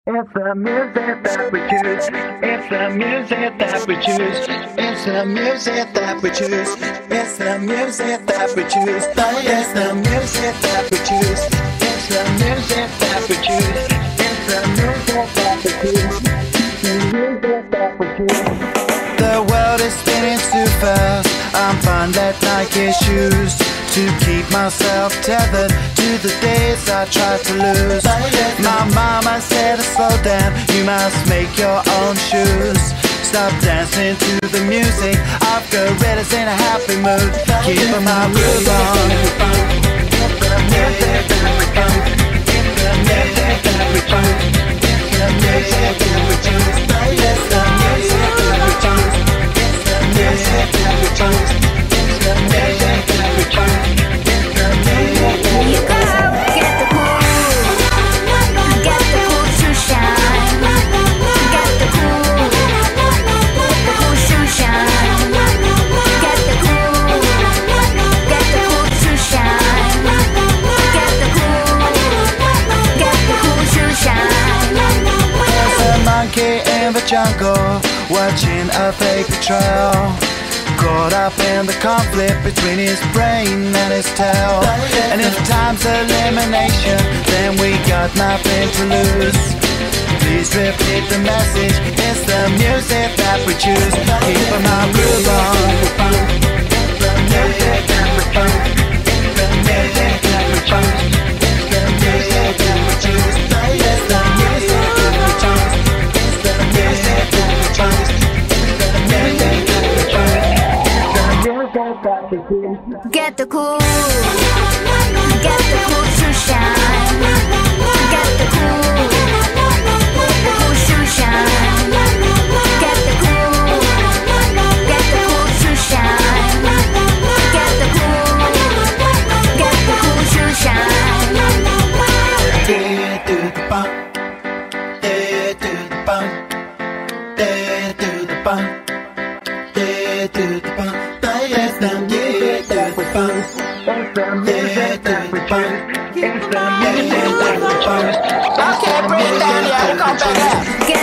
It's the music that we choose. It's the music that we choose. It's the music that we choose. It's the music that we choose. It's the music that we choose. It's the music that we choose. It's the music that we choose. The music that we choose. The world is spinning too fast. I'm fine that Nike shoes to keep myself tethered to the days I tried to lose. My mama said to slow down, you must make your own shoes. Stop dancing to the music, I've got gorillas in a happy mood. Keep my groove on. In the jungle, watching a fake betrayal, caught up in the conflict between his brain and his tail. And if time's elimination, then we got nothing to lose. Please repeat the message, it's the music that we choose. Keep my groove on. Get the cool, get the cool to shine. Get the cool to shine. Get the cool to shine. Get the cool to shine. Do the bump, do the bump, do the bump, do the bump. It's the music that we choose. It's the music that we choose. It's the music that we choose. I can't breathe down here, come back.